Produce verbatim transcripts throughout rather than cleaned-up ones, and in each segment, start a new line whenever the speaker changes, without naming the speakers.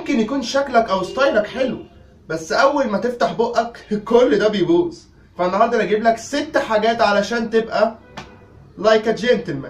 ممكن يكون شكلك او ستايلك حلو، بس اول ما تفتح بقك كل ده بيبوظ. فالنهارده انا اجيب لك ست حاجات علشان تبقى لايك ا جنتلمان.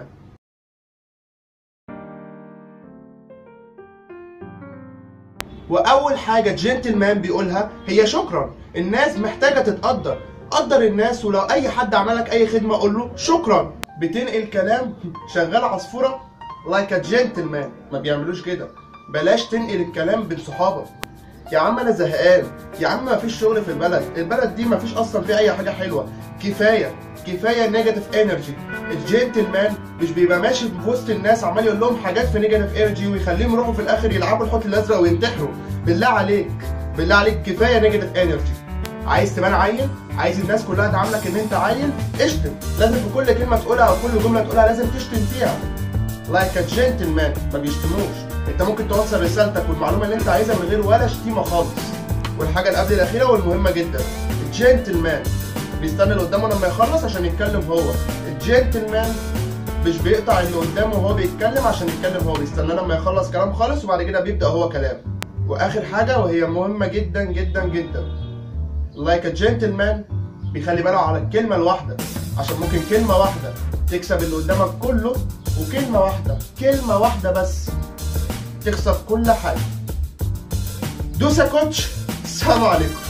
واول حاجه جنتلمان بيقولها هي شكرا. الناس محتاجه تتقدر. قدر الناس، ولو اي حد عملك اي خدمه قول له شكرا. بتنقل كلام شغال عصفوره لايك ا جنتلمان، ما بيعملوش كده. بلاش تنقل الكلام بين صحابك. يا عم انا زهقان، يا عم مفيش شغل في البلد، البلد دي مفيش اصلا فيها اي حاجه حلوه، كفايه كفايه نيجاتيف انرجي. الجنتلمان مش بيبقى ماشي في وسط الناس عمال يقول لهم حاجات في نيجاتيف انرجي ويخليهم يروحوا في الاخر يلعبوا الحوت الازرق وينتحروا. بالله عليك بالله عليك كفايه نيجاتيف انرجي. عايز تبان عيل، عايز الناس كلها تعاملك ان انت عيل، اشتم. لازم في كل كلمه تقولها او كل جمله تقولها لازم تشتم فيها. لايك ا جنتلمان ما بيشتموش. انت ممكن توصل رسالتك والمعلومه اللي انت عايزها من غير ولا شتيمه خالص. والحاجه اللي قبل الاخيره والمهمه جدا، الجنتلمان بيستنى اللي قدامه لما يخلص عشان يتكلم هو. الجنتلمان مش بيقطع اللي قدامه وهو بيتكلم عشان يتكلم هو، بيستنى لما يخلص كلام خالص وبعد كده بيبدا هو كلام. واخر حاجه وهي مهمه جدا جدا جدا، لايك ا جنتلمان بيخلي باله على الكلمه الواحده، عشان ممكن كلمه واحده تكسب اللي قدامك كله، وكلمه واحده كلمه واحده بس تخسر كل حاجه. دوس يا كوتش، السلام عليكم.